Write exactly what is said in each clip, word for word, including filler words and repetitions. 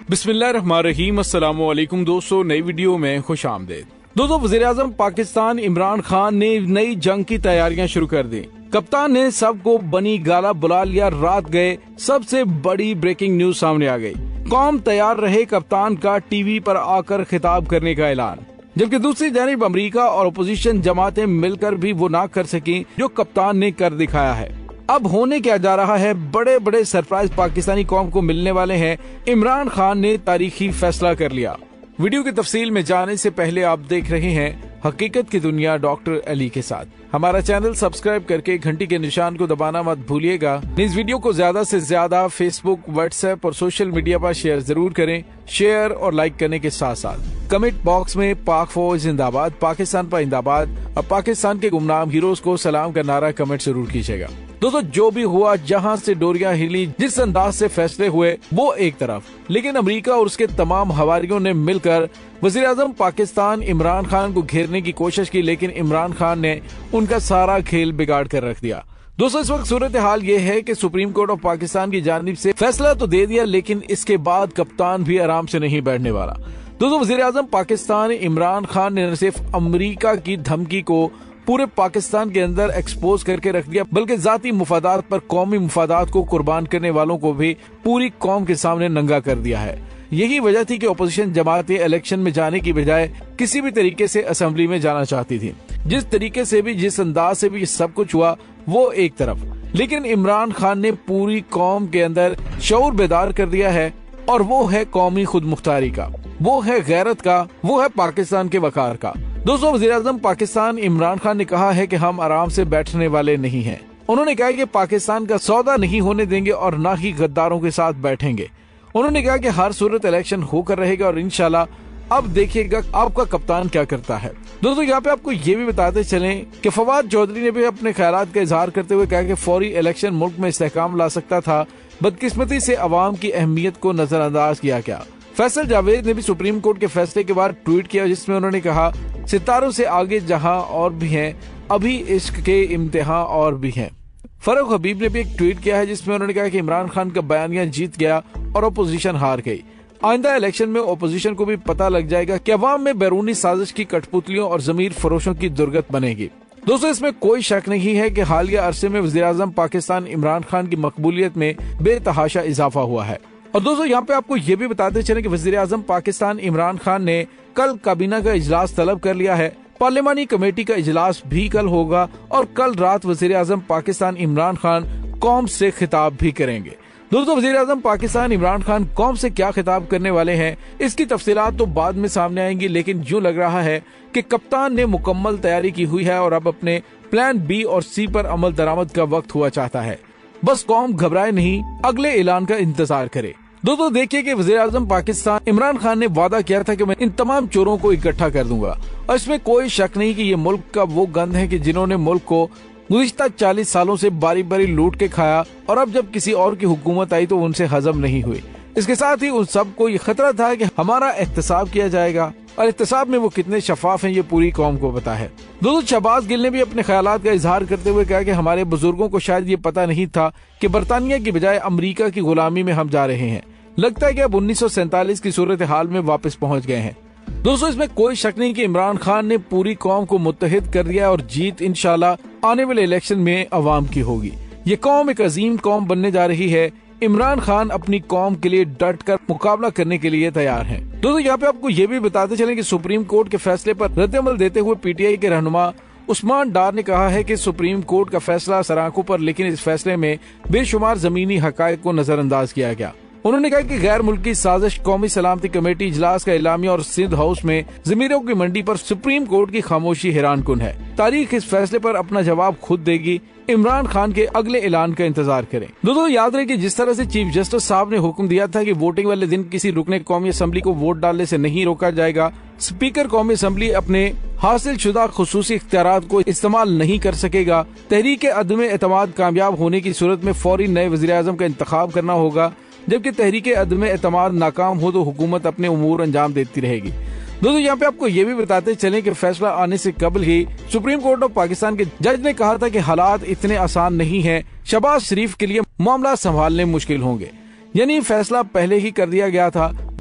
बिस्मिल्लाहिर्रहमानिर्रहीम। अस्सलामु अलैकुम दोस्तों, नई वीडियो में खुश आमदेद। दोस्तों, वज़ीर आज़म पाकिस्तान इमरान खान ने नई जंग की तैयारियां शुरू कर दी। कप्तान ने सबको बनी गाला बुला लिया, रात गए। सबसे बड़ी ब्रेकिंग न्यूज सामने आ गई। कौम तैयार रहे, कप्तान का टीवी पर आकर खिताब करने का ऐलान। जबकि दूसरी जानिब अमेरिका और अपोजिशन जमातें मिलकर भी वो ना कर सकी जो कप्तान ने कर दिखाया है। अब होने क्या जा रहा है, बड़े बड़े सरप्राइज पाकिस्तानी कौम को मिलने वाले हैं। इमरान खान ने तारीखी फैसला कर लिया। वीडियो की तफसील में जाने से पहले आप देख रहे हैं हकीकत की दुनिया डॉक्टर अली के साथ। हमारा चैनल सब्सक्राइब करके घंटी के निशान को दबाना मत भूलिएगा। इस वीडियो को ज्यादा से ज्यादा फेसबुक, व्हाट्सएप और सोशल मीडिया पर शेयर जरूर करें। शेयर और लाइक करने के साथ साथ कमेंट बॉक्स में पाक फौज जिंदाबाद, पाकिस्तान पर जिंदाबाद और पाकिस्तान के गुमनाम हीरोज को सलाम का नारा कमेंट जरूर कीजिएगा। दोस्तों, जो भी हुआ, जहां से डोरियां हिली, जिस अंदाज से फैसले हुए, वो एक तरफ, लेकिन अमेरिका और उसके तमाम हवारियों ने मिलकर वज़ीर आज़म पाकिस्तान इमरान खान को घेरने की कोशिश की, लेकिन इमरान खान ने उनका सारा खेल बिगाड़ कर रख दिया। दोस्तों, इस वक्त सूरत हाल ये है कि सुप्रीम कोर्ट ऑफ पाकिस्तान की जानिब से फैसला तो दे दिया, लेकिन इसके बाद कप्तान भी आराम से नहीं बैठने वाला। दोस्तों, वज़ीर आज़म पाकिस्तान इमरान खान ने न सिर्फ अमेरिका की धमकी को पूरे पाकिस्तान के अंदर एक्सपोज करके रख दिया, बल्कि जाती मुफादात पर कौमी मुफादात को कुर्बान करने वालों को भी पूरी कौम के सामने नंगा कर दिया है। यही वजह थी कि ओपोजिशन जमातें इलेक्शन में जाने की बजाय किसी भी तरीके से असेंबली में जाना चाहती थी। जिस तरीके से भी, जिस अंदाज से भी सब कुछ हुआ, वो एक तरफ, लेकिन इमरान खान ने पूरी कौम के अंदर शऊर बेदार कर दिया है, और वो है कौमी खुद मुख्तारी का, वो है गैरत का, वो है पाकिस्तान के वकार का। दोस्तों, वज़ीर आज़म पाकिस्तान इमरान खान ने कहा है कि हम आराम से बैठने वाले नहीं हैं। उन्होंने कहा कि पाकिस्तान का सौदा नहीं होने देंगे और न ही गद्दारों के साथ बैठेंगे। उन्होंने कहा कि हर सूरत इलेक्शन होकर रहेगा और इंशाल्लाह अब देखिएगा आपका कप्तान क्या करता है। दोस्तों, यहाँ पे आपको ये भी बताते चलें कि फवाद चौधरी ने भी अपने ख्यालात का इजहार करते हुए कहा कि फौरी इलेक्शन मुल्क में इस्तेहकाम ला सकता था, बदकिस्मती से अवाम की अहमियत को नजरअंदाज किया गया। फैसल जावेद ने भी सुप्रीम कोर्ट के फैसले के बाद ट्वीट किया, जिसमें उन्होंने कहा, सितारों से आगे जहां और भी हैं, अभी इश्क के इम्तिहान और भी हैं। फरूख हबीब ने भी एक ट्वीट किया है, जिसमें उन्होंने कहा कि इमरान खान का बयानिया जीत गया और अपोजिशन हार गई। आइंदा इलेक्शन में अपोजिशन को भी पता लग जाएगा कि अवाम में बैरूनी साजिश की कठपुतलियों और जमीर फरोशों की दुर्गत बनेगी। दोस्तों, इसमें कोई शक नहीं है कि हालिया अरसे में वज़ीर आज़म पाकिस्तान इमरान खान की मकबूलियत में बेतहाशा इजाफा हुआ है। और दोस्तों, यहाँ पे आपको ये भी बताते चले कि वज़ीर आज़म पाकिस्तान इमरान खान ने कल काबीना का इजलास तलब कर लिया है। पार्लिमानी कमेटी का इजलास भी कल होगा और कल रात वज़ीर आज़म पाकिस्तान इमरान खान कौम से खिताब भी करेंगे। दोस्तों, वज़ीर आज़म पाकिस्तान इमरान खान कौम से क्या खिताब करने वाले हैं, इसकी तफसीलात तो बाद में सामने आएंगी, लेकिन यूं लग रहा है कि कप्तान ने मुकम्मल तैयारी की हुई है और अब अपने प्लान बी और सी पर अमल दरामद का वक्त हुआ चाहता है। बस कौम घबराए नहीं, अगले ऐलान का इंतजार करे। दोस्तों, देखिए कि वज़ीर आज़म पाकिस्तान इमरान खान ने वादा किया था कि मैं इन तमाम चोरों को इकट्ठा कर दूंगा, और इसमें कोई शक नहीं कि ये मुल्क का वो गंद है कि जिन्होंने मुल्क को गुज़िश्ता चालीस सालों से बारी बारी लूट के खाया, और अब जब किसी और की हुकूमत आई तो उनसे हजम नहीं हुई। इसके साथ ही उन सबको ये खतरा था कि हमारा एहतसाब किया जाएगा, और एहतसाब में वो कितने शफाफ हैं ये पूरी कौम को पता है। दोस्तों, शहबाज गिल ने भी अपने ख्यालात का इजहार करते हुए कहा कि हमारे बुजुर्गों को शायद ये पता नहीं था कि बरतानिया की बजाय अमरीका की गुलामी में हम जा रहे हैं। लगता है कि अब उन्नीस सौ सैंतालीस की सूरत हाल में वापस पहुंच गए हैं। दोस्तों, इसमें कोई शक नहीं कि इमरान खान ने पूरी कौम को मुत्तहिद कर दिया और जीत इंशाल्लाह आने वाले इलेक्शन में अवाम की होगी। ये कौम एक अजीम कौम बनने जा रही है। इमरान खान अपनी कौम के लिए डट कर मुकाबला करने के लिए तैयार हैं। दोस्तों, यहाँ पे आपको ये भी बताते चलें कि सुप्रीम कोर्ट के फैसले पर रद्द-ए-अमल देते हुए पीटीआई के रहनुमा उस्मान डार ने कहा है कि सुप्रीम कोर्ट का फैसला सराखों पर, लेकिन इस फैसले में बेशुमार जमीनी हकायक को नजरअंदाज किया गया। उन्होंने कहा कि गैर मुल्की साजिश, कौमी सलामती कमेटी इजलास का एलामिया और सिंध हाउस में जमीरों की मंडी पर सुप्रीम कोर्ट की खामोशी हैरान कुन है। तारीख इस फैसले पर अपना जवाब खुद देगी। इमरान खान के अगले ऐलान का इंतजार करें। दोस्तों, याद रहे कि जिस तरह से चीफ जस्टिस साहब ने हुक्म दिया था कि वोटिंग वाले दिन किसी रुकने कौमी असम्बली को वोट डालने से नहीं रोका जाएगा, स्पीकर कौमी असम्बली अपने हासिल शुदा खुसूसी इख्तियारात को इस्तेमाल नहीं कर सकेगा, तहरीक अदम एतमाद कामयाब होने की सूरत में फौरी नए वज़ीर आज़म का इंतखाब करना होगा, जबकि तहरीक अदम एतमाद नाकाम हो तो हुकूमत अपने उमूर अंजाम देती रहेगी। दोस्तों, यहाँ पे आपको ये भी बताते चलें कि फैसला आने से कबल ही सुप्रीम कोर्ट ऑफ पाकिस्तान के जज ने कहा था कि हालात इतने आसान नहीं हैं, शहबाज शरीफ के लिए मामला संभालने मुश्किल होंगे। यानी फैसला पहले ही कर दिया गया था।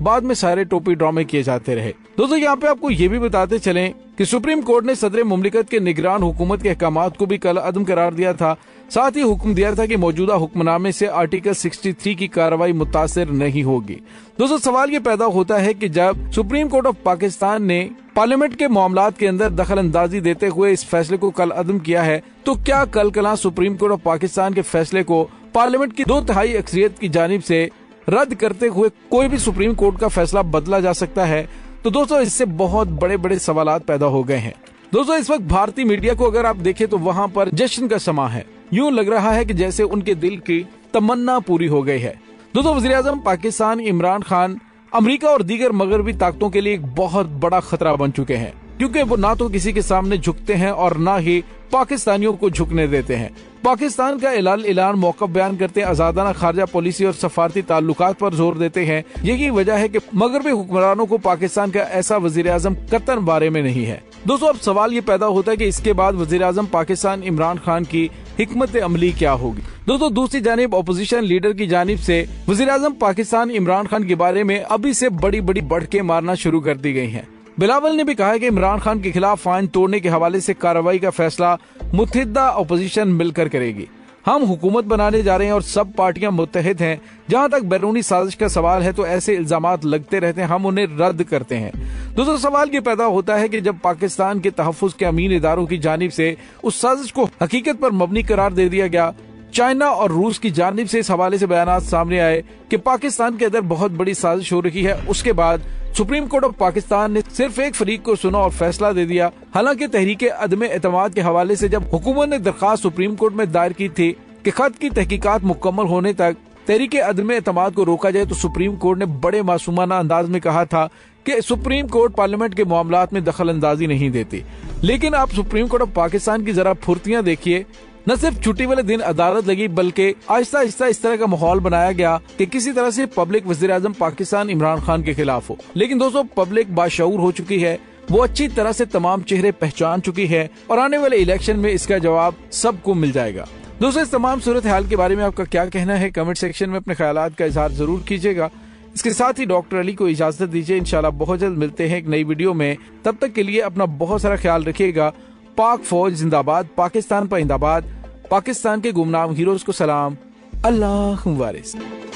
बाद में सारे टोपी ड्रामे किए जाते रहे। दोस्तों यहाँ पे आपको ये भी बताते चलें कि सुप्रीम कोर्ट ने सदर मुमलिकत के निगरान हुकूमत के अहकामात को भी कल अदम करार दिया था। साथ ही हुक्म दिया था कि मौजूदा हुक्मनामे से आर्टिकल तिरसठ की कार्रवाई मुतासिर नहीं होगी। दोस्तों सवाल ये पैदा होता है कि जब सुप्रीम कोर्ट ऑफ पाकिस्तान ने पार्लियामेंट के मामलात के अंदर दखल अंदाजी देते हुए इस फैसले को कल अदम किया है, तो क्या कल कला सुप्रीम कोर्ट ऑफ पाकिस्तान के फैसले को पार्लियामेंट की दो तिहाई अक्सरियत की जानिब से रद्द करते हुए कोई भी सुप्रीम कोर्ट का फैसला बदला जा सकता है? तो दोस्तों इससे बहुत बड़े बड़े सवालात पैदा हो गए हैं। दोस्तों इस वक्त भारतीय मीडिया को अगर आप देखें तो वहाँ पर जश्न का समा है। यूं लग रहा है कि जैसे उनके दिल की तमन्ना पूरी हो गई है। दोस्तों वज़ीर आज़म पाकिस्तान इमरान खान अमेरिका और दीगर मगरबी ताकतों के लिए एक बहुत बड़ा खतरा बन चुके हैं, क्योंकि वो ना तो किसी के सामने झुकते हैं और ना ही पाकिस्तानियों को झुकने देते हैं। पाकिस्तान का ऐलान ऐलान मौक़िफ़ बयान करते हैं, आजादाना खारजा पॉलिसी और सफारती ताल्लुकात पर जोर देते हैं। यही वजह है कि मगरबी हुक्मरानों को पाकिस्तान का ऐसा वज़ीर आज़म कतन बारे में नहीं है। दोस्तों अब सवाल ये पैदा होता है कि इसके बाद वज़ीर आज़म पाकिस्तान इमरान खान की हिकमत अमली क्या होगी। दोस्तों दूसरी जानिब अपोजिशन लीडर की जानिब से वज़ीर आज़म पाकिस्तान इमरान खान के बारे में अभी से बड़ी बड़ी बढ़के मारना शुरू कर दी गई हैं। बिलावल ने भी कहा है कि इमरान खान के खिलाफ फाइन तोड़ने के हवाले से कार्रवाई का फैसला मुत्तहिदा अपोजिशन मिलकर करेगी। हम हुकूमत बनाने जा रहे हैं और सब पार्टियां मुत्तहिद हैं। जहां तक बैरूनी साजिश का सवाल है तो ऐसे इल्जामात लगते रहते हैं, हम उन्हें रद्द करते हैं। दूसरा सवाल ये पैदा होता है कि जब पाकिस्तान के तहफ़्फ़ुज़ के अमीन इदारों की जानिब से उस साजिश को हकीकत पर मबनी करार दे दिया गया, चाइना और रूस की जानिब से इस हवाले से बयानात सामने आए कि पाकिस्तान के अंदर बहुत बड़ी साजिश हो रही है, उसके बाद सुप्रीम कोर्ट ऑफ पाकिस्तान ने सिर्फ एक फरीक को सुना और फैसला दे दिया। हालांकि तहरीक अदम एतमाद के हवाले से जब हुकूमत ने दरख्वास्त सुप्रीम कोर्ट में दायर की थी कि खत की तहकीकात मुकम्मल होने तक तहरीक अदम एतमाद को रोका जाए, तो सुप्रीम कोर्ट ने बड़े मासूमाना अंदाज में कहा था कि सुप्रीम कोर्ट पार्लियामेंट के मामलात में दखल अंदाजी नहीं देती। लेकिन आप सुप्रीम कोर्ट ऑफ पाकिस्तान की जरा फुर्तियां देखिए। न सिर्फ छुट्टी वाले दिन अदालत लगी, बल्कि आहिस्ता आहिस्ता इस तरह का माहौल बनाया गया कि किसी तरह से पब्लिक वज़ीर आज़म पाकिस्तान इमरान खान के खिलाफ हो। लेकिन दोस्तों पब्लिक बाशऊर हो चुकी है, वो अच्छी तरह से तमाम चेहरे पहचान चुकी है और आने वाले इलेक्शन में इसका जवाब सबको मिल जाएगा। दोस्तों इस तमाम सूरत हाल के बारे में आपका क्या कहना है, कमेंट सेक्शन में अपने ख्यालात का इजहार जरूर कीजिएगा। इसके साथ ही डॉक्टर अली को इजाजत दीजिए। इंशाल्लाह बहुत जल्द मिलते हैं एक नई वीडियो में। तब तक के लिए अपना बहुत सारा ख्याल रखिएगा। पाक फौज जिंदाबाद, पाकिस्तान पाइंदाबाद, पाकिस्तान के गुमनाम हीरोज को सलाम, अल्लाह वारिस।